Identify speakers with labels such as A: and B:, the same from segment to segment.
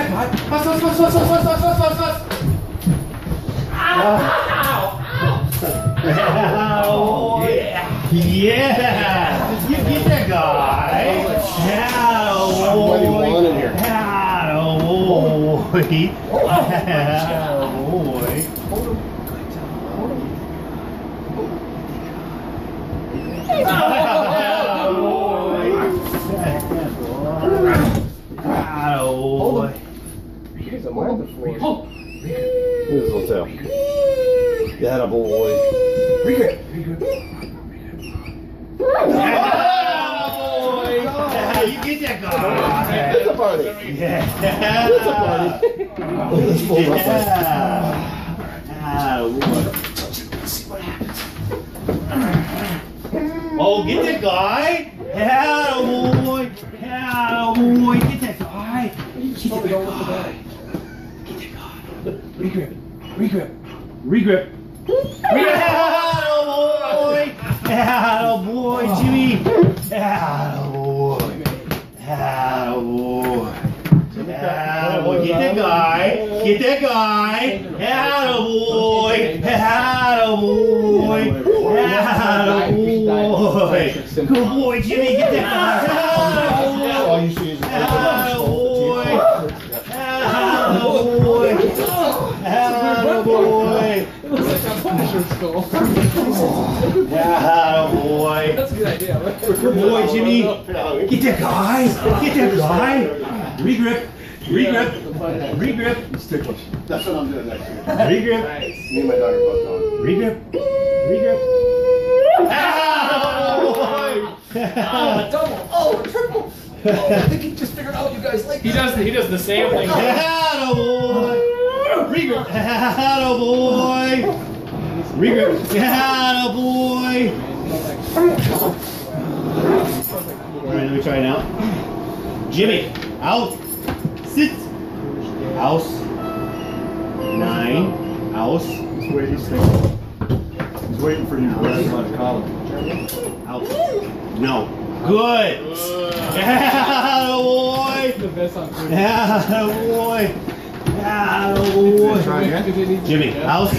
A: Oh, yeah. Yeah. You get that guy. What do you want in here? Here's a mind the floor. Here's his little tail. That a boy. Regrip. You get that guy. It's a party. Yeah. It's a party. Look at this full see what happens. Oh, get that guy. Yeah, boy. Yeah, boy. Get that guy. Get that guy. Get that guy. Regrip. Atta boy, Jimmy. Atta boy. Get that guy. Atta boy. Good boy, Jimmy. Get that guy. All you see is boy. That's a good idea. Good boy, Jimmy. Get that guy. Regrip. It's ticklish. That's what I'm doing next year. Regrip. Nice. Me and my daughter both on. Regrip. Double. Oh, triple. Oh, I think he just figured out you guys like that.
B: He does the same thing.
A: Boy. Regrip. Boy. Regrip. Boy. Alright, let me try it out. Jimmy, out. Sit. House. 9. House.
C: He's waiting for you to grab him out of college.
A: Out. No. Good. Boy. Boy.
C: Try again.
A: Jimmy, house.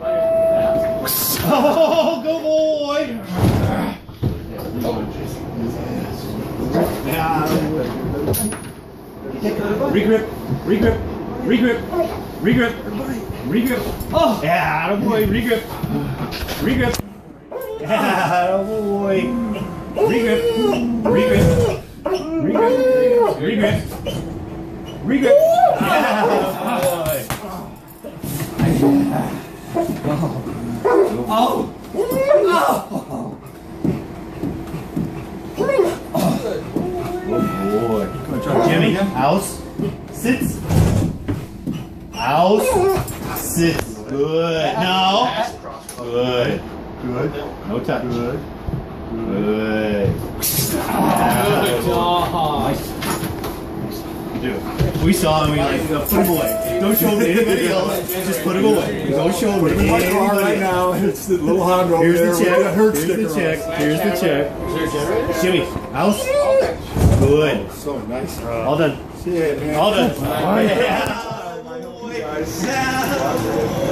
A: Oh, go boy. Regrip. Oh, yeah, boy. Regrip. Yeah, boy. Regrip. Oh. Boy. Jimmy, house. Sits. House. Sits. Good. No. Good. No touch. Good. We saw him, we like, put him away. Don't show him to anybody else, just put him away. Don't show him to anybody else.
C: Right now, it's the little Honda over there.
A: Here's the check. Jimmy, house. Good.
C: So nice.
A: All done.
C: Yeah, man.
A: All done.
C: Yeah.